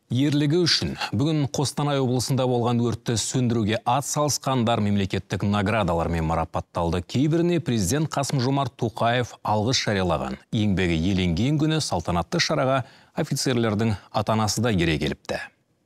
Ерлігі үшін бүгін Қостанай облысында болған өртті сөндіруге ат салысқандар мемлекеттік наградалармен марапатталды. Кейбіріне президент Қасым-Жомарт Тоқаев алғыс жариялаған. Еңбегі еленген күні салтанатты шараға офицерлердің ата-анасы да ере келіпті.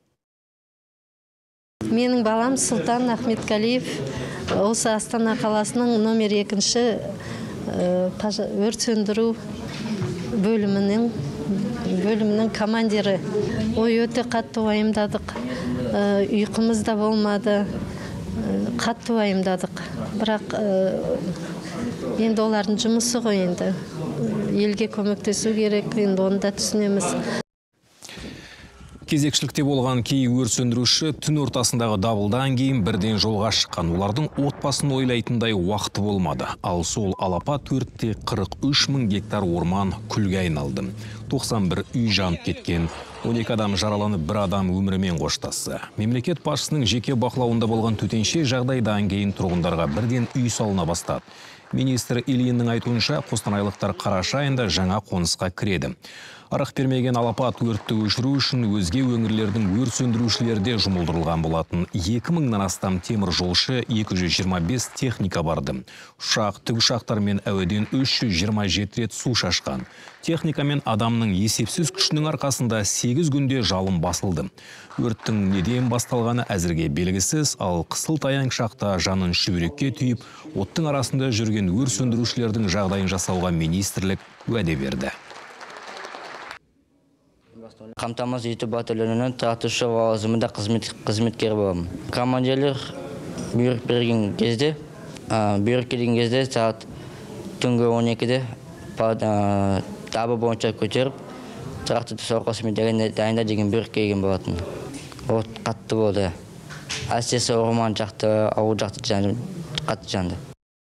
Менің балам Сұлтан Ахметқалиев осы Астана қаласының номер 2-ші өрт сөндіру бөлімінің командирі. Ой, өте қатты уайымдадық. Ұйқымыз да болмады. Қатты уайымдадық. Бірақ енді олардың жұмысы ғой енді. Елге көмектесу керек, енді оны да түсінеміз. Кезекшілікте болған кей өрт сөндіруші түн ортасындағы дабылдан кейін бірден жолға шыққан. Олардың отбасын ойлайтындай уақыты болмады. Ал сол алапат өртте 43 мың гектар орман күлге айналды. 91 үй жанып кеткен. 12 адам жараланып, бір адам өмірімен қоштасты. Мемлекет басшысының жеке бақылауында болған төтенше жағдайдан кейін тұрғындарға бірден үй салына бастады. Министр Ильиннің айтуынша, қостанайлықтар қараша айында жаңа қонысқа кіреді. Арық бермеген алапат өртті өшіру үшін өзге өңірлердің өрт сөндірушілерде жұмылдырылған болатын. 2000-нан астам темір жолшы, 225 техника барды. Ұшақ, тікұшақтар мен әуеден 327 рет су шашқан. Техника мен адамның есепсіз күшінің арқасында 8 күнде жалын басылды. Өрттің неден басталғаны әзірге белгісіз, ал қысыл-таяң шақта жанын шүберекке түйіп, оттың арасында жүрген өрт сөндірушілердің жағдайын жасауға министрлік уәде берді. Қамтамасыз ету батальонының тұрақты лауазымында қызметкер боламын. Командирлер бұйрық берген кезде, сағат түнгі 12-де табы бойынша көтеріп, тұрақты сорқосымен дайында деген бұйрық келген болатын. От қатты болды. Әсіресе орман жақты, ауыл жақты қатты жанды.